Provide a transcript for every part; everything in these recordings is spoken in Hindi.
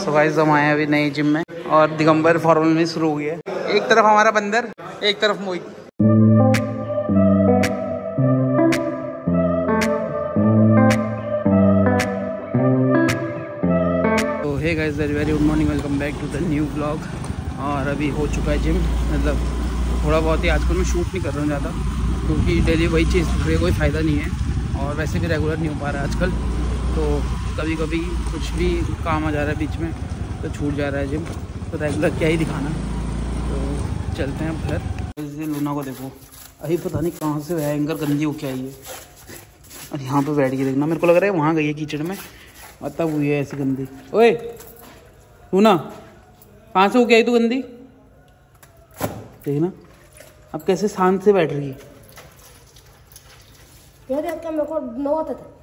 सो गाइस हम आए अभी नई जिम में और दिगंबर फॉर्मल में शुरू हुई है। एक तरफ हमारा बंदर, एक तरफ मोहित। तो hey guys very good morning, welcome back to the new blog. और अभी हो चुका है जिम, मतलब थोड़ा बहुत ही आजकल मैं शूट नहीं कर रहा हूँ ज़्यादा, क्योंकि डेली वही चीज़ फिर कोई फ़ायदा नहीं है और वैसे भी रेगुलर नहीं हो पा रहा है आजकल। तो कभी कभी कुछ भी काम आ जा रहा है बीच में तो छूट जा रहा है जिम, तो रेगुलर क्या ही दिखाना। तो चलते हैं अब घर। इस लूना को देखो, अभी पता नहीं कहाँ से भयंकर गंदी हो के आई है और यहाँ पे बैठ के देखना, मेरे को लग रहा है वहाँ गई है कीचड़ में और तब हुई है ऐसी गंदी। ओए लूना, कहाँ से हो के आई तू गंदी? देखना अब कैसे शांत से बैठ रही है। मेरे को नो आता था।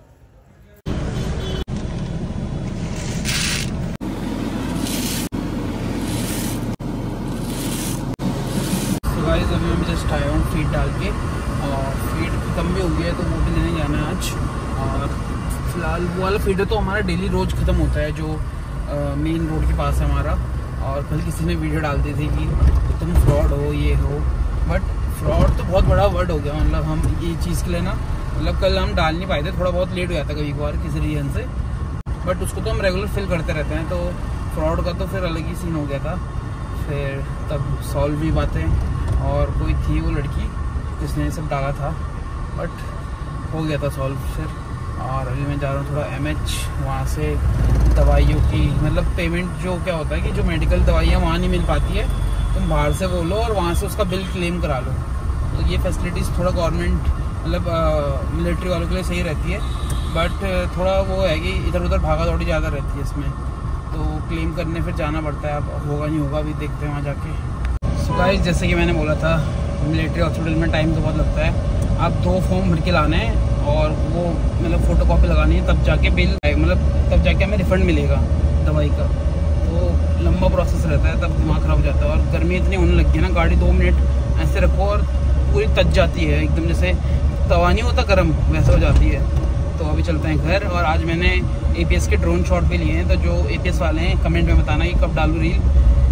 गाइस अभी मैं जस्ट आया हूँ फीड डाल के, और फीड कम भी हो गया है तो वो भी लेने जाना है आज। और फिलहाल वो वाला फीड तो हमारा डेली रोज ख़त्म होता है, जो मेन रोड के पास है हमारा। और कल किसी ने वीडियो डाल दी थी कि तुम फ्रॉड हो, ये हो, बट फ्रॉड तो बहुत बड़ा वर्ड हो गया। मतलब हम ये चीज़ के लिए ना, मतलब कल हम डाल नहीं पाए थे, थोड़ा बहुत लेट हो जाता कभी कभार किसी रीजन से, बट उसको तो हम रेगुलर फिल करते रहते हैं। तो फ्रॉड का तो फिर अलग ही सीन हो गया था। फिर तब सॉल्व भी बातें, और कोई थी वो लड़की जिसने ये सब डाला था, बट हो गया था सॉल्व फिर। और अभी मैं जा रहा हूँ थोड़ा MH, वहाँ से दवाइयों की, मतलब पेमेंट जो क्या होता है कि जो मेडिकल दवाइयाँ वहाँ नहीं मिल पाती है, तुम बाहर से बोलो और वहाँ से उसका बिल क्लेम करा लो। तो ये फैसिलिटीज़ थोड़ा गवर्नमेंट, मतलब मिलिट्री वालों के लिए सही रहती है, बट थोड़ा वो है कि इधर उधर भागा दौड़ी ज़्यादा रहती है इसमें, तो क्लेम करने फिर जाना पड़ता है। अब होगा नहीं होगा अभी देखते हैं वहाँ जाके। सो गाइस जैसे कि मैंने बोला था, मिलिट्री हॉस्पिटल में टाइम तो बहुत लगता है। आप 2 फॉर्म भर के लाने हैं और वो मतलब फ़ोटो कॉपी लगानी है, तब जाके बिल, मतलब तब जाके हमें रिफ़ंड मिलेगा दवाई का। तो लंबा प्रोसेस रहता है, तब दिमाग ख़राब हो जाता है। और गर्मी इतनी होने लगी है ना, गाड़ी 2 मिनट ऐसे रखो और पूरी तज जाती है एकदम, जैसे तवा नहीं होता गर्म, वैसा हो जाती है। तो अभी चलते हैं घर। और आज मैंने APS के ड्रोन शॉट भी लिए हैं, तो जो APS वाले हैं कमेंट में बताना कि कब डालूँ रील,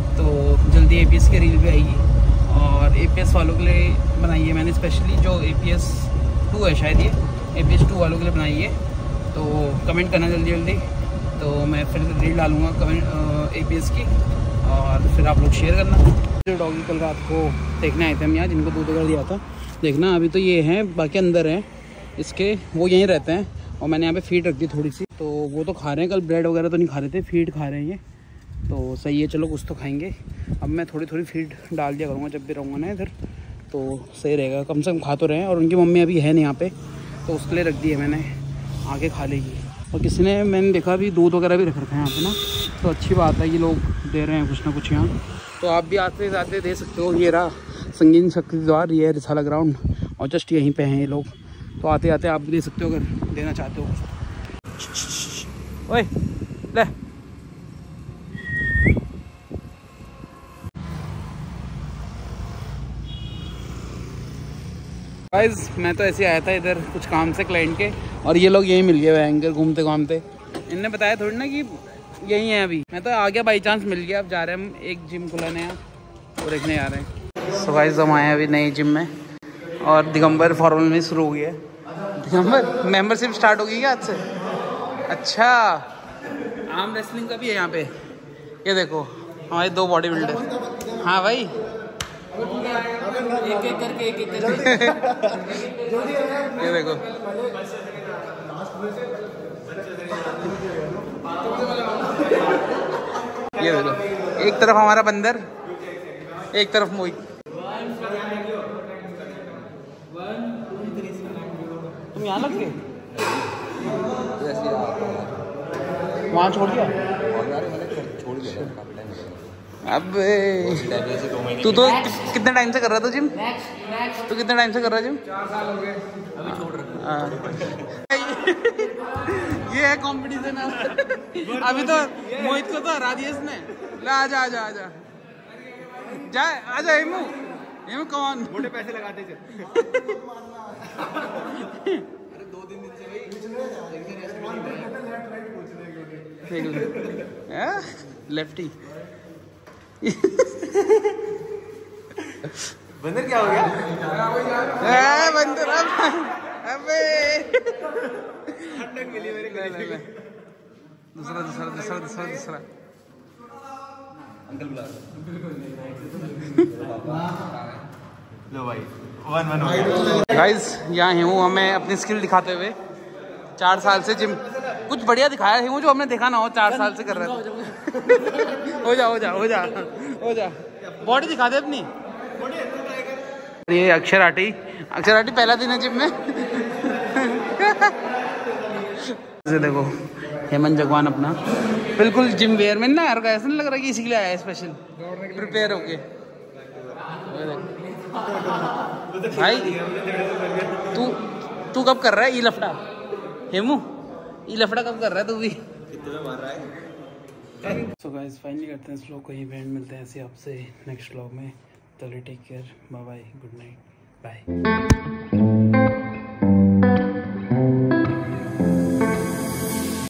तो जल्दी APS की रील भी आएगी। और APS वालों के लिए बनाई है मैंने स्पेशली, जो APS 2 है शायद, ये APS 2 वालों के लिए बनाई है। तो कमेंट करना जल्दी जल्दी, तो मैं फिर रील डालूँगा कमेंट APS की, और फिर आप लोग शेयर करना। जो डॉगी कल रात को देखने आए थे हम यहाँ, जिनको दूध वगैरह दिया था, देखना अभी तो ये हैं, बाकी अंदर हैं इसके, वो यहीं रहते हैं। और मैंने यहाँ पे फीड रख दी थोड़ी सी, तो वो तो खा रहे हैं। कल ब्रेड वगैरह तो नहीं खा रहे थे, फीड खा रहे हैं ये, तो सही है, चलो कुछ तो खाएंगे। अब मैं थोड़ी थोड़ी फीड डाल दिया करूँगा जब भी रहूँगा ना इधर, तो सही रहेगा, कम से कम खा तो रहे हैं। और उनकी मम्मी अभी है नहीं यहाँ पे, तो उसके लिए रख दी है मैंने, आके खा लेगी। और किसी ने, मैंने देखा अभी दूध वगैरह भी रख रखा है यहाँ पे ना, तो अच्छी बात है कि लोग दे रहे हैं कुछ ना कुछ यहाँ। तो आप भी आते जाते दे सकते हो। ये रहा संगीन शक्ति द्वार, ये रिसाला ग्राउंड, और जस्ट यहीं पे हैं ये लोग, तो आते आते आप भी दे सकते हो अगर देना चाहते हो। ओए ले, गाइस मैं तो ऐसे आया था इधर कुछ काम से क्लाइंट के, और ये लोग यहीं मिल गए एंकर घूमते घूमते। इनने बताया थोड़ी ना कि यहीं है, अभी मैं तो आ गया बाई चांस मिल गया। अब जा रहे हैं हम एक जिम खुला नया, वो देखने आ रहे हैं। सो गाइस हम आए अभी नई जिम में, और दिगंबर फॉर्मल में शुरू हुई है। दिगंबर मेंबरशिप स्टार्ट होगी क्या आज से? अच्छा, आर्म रेसलिंग का भी है यहाँ पे। ये देखो हमारे 2 बॉडी बिल्डर। हाँ भाई, एक एक करके ये देखो, ये देखो, एक तरफ हमारा बंदर, एक तरफ मोहित। तुम यहाँ लग गए, वहाँ छोड़ दिया। अब तू तो कितने टाइम से कर रहा था जिम? तू कितने टाइम से कर रहा है जिम? 4 साल हो गए, अभी छोड़ रखा। ये है कंपटीशन। अभी तो मोहित को तो हरा दिया इसने। ले आजा आजा आजा जा, आजा हेमू, हेमू कौन मोटे पैसे लगाते थे। अरे 2-3 दिन से भाई लेफ्टी। बंदर क्या हो गया? बंदर अबे मिली मेरे दूसरा दूसरा दूसरा दूसरा दूसरा अंकल बुला लो भाई 1-1। गाइस यहाँ हेमू हमें अपनी स्किल दिखाते हुए 4 साल से जिम कुछ बढ़िया दिखाया हेमू जो हमने देखा ना हो 4 साल से कर रहे थे। हो जा हो जा हो जा हो जा बॉडी दिखा दे अपनी। ये अक्षर आटी पहला दिन है जिम में। देखो हेमंत जगवान अपना बिल्कुल जिम वेयर में ना यार का ऐसा नहीं लग रहा कि इसी के लिए आया है स्पेशल प्रिपेयर होके। भाई तू कब कर रहा है ई लफड़ा हेमू ई लफड़ा कब कर रहा है तू भी? कितने में मार रहा है? सो गाइस फाइनली करते हैं इस व्लॉग को यहीं पे एंड मिलते हैं ऐसे आपसे नेक्स्ट व्लॉग में। चलिए take care bye bye good night bye.